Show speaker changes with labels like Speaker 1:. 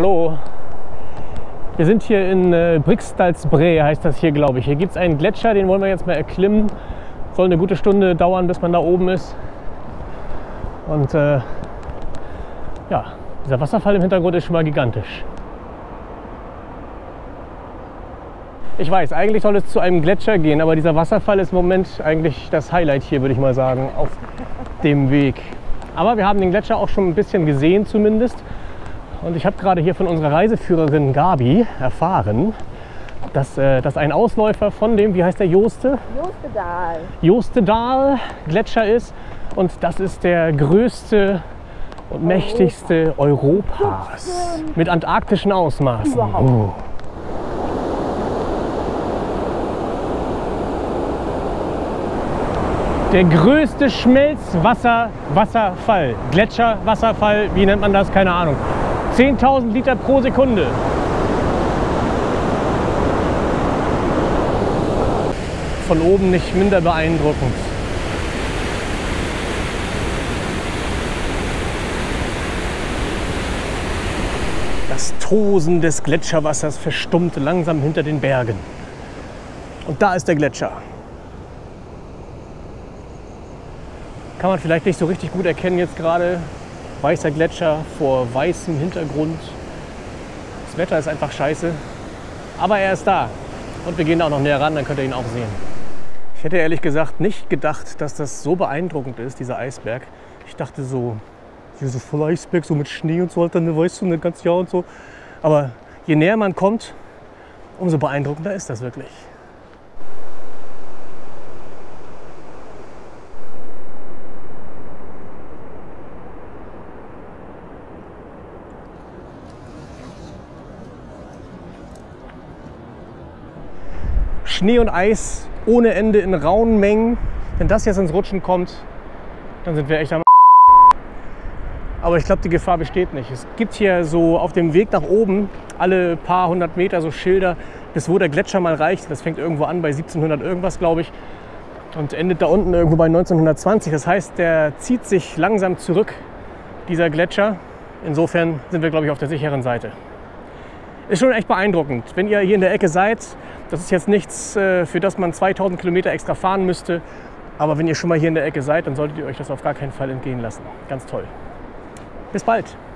Speaker 1: Hallo, wir sind hier in Briksdalsbre, heißt das hier, glaube ich. Hier gibt es einen Gletscher, den wollen wir jetzt mal erklimmen. Soll eine gute Stunde dauern, bis man da oben ist. Und ja, dieser Wasserfall im Hintergrund ist schon mal gigantisch. Ich weiß, eigentlich soll es zu einem Gletscher gehen, aber dieser Wasserfall ist im Moment eigentlich das Highlight hier, würde ich mal sagen, auf dem Weg. Aber wir haben den Gletscher auch schon ein bisschen gesehen zumindest. Und ich habe gerade hier von unserer Reiseführerin Gabi erfahren, dass das ein Ausläufer von dem, wie heißt der, Jostedal Gletscher ist. Und das ist der größte und mächtigste Europas mit antarktischen Ausmaßen. Oh. Der größte Schmelzwasserfall, Gletscherwasserfall, wie nennt man das? Keine Ahnung. 10.000 Liter pro Sekunde. Von oben nicht minder beeindruckend. Das Tosen des Gletscherwassers verstummt langsam hinter den Bergen. Und da ist der Gletscher. Kann man vielleicht nicht so richtig gut erkennen jetzt gerade. Weißer Gletscher vor weißem Hintergrund. Das Wetter ist einfach scheiße. Aber er ist da. Und wir gehen da auch noch näher ran, dann könnt ihr ihn auch sehen. Ich hätte ehrlich gesagt nicht gedacht, dass das so beeindruckend ist, dieser Eisberg. Ich dachte so, hier so voll Eisberg, so mit Schnee und so, halt dann, weißt du, ein ganzes Jahr und so. Aber je näher man kommt, umso beeindruckender ist das wirklich. Schnee und Eis ohne Ende in rauen Mengen. Wenn das jetzt ins Rutschen kommt, dann sind wir echt am Aber ich glaube, die Gefahr besteht nicht. Es gibt hier so auf dem Weg nach oben alle paar hundert Meter so Schilder, bis wo der Gletscher mal reicht. Das fängt irgendwo an bei 1700 irgendwas, glaube ich, und endet da unten irgendwo bei 1920. Das heißt, der zieht sich langsam zurück, dieser Gletscher. Insofern sind wir, glaube ich, auf der sicheren Seite. Ist schon echt beeindruckend. Wenn ihr hier in der Ecke seid, das ist jetzt nichts, für das man 2000 Kilometer extra fahren müsste. Aber wenn ihr schon mal hier in der Ecke seid, dann solltet ihr euch das auf gar keinen Fall entgehen lassen. Ganz toll. Bis bald.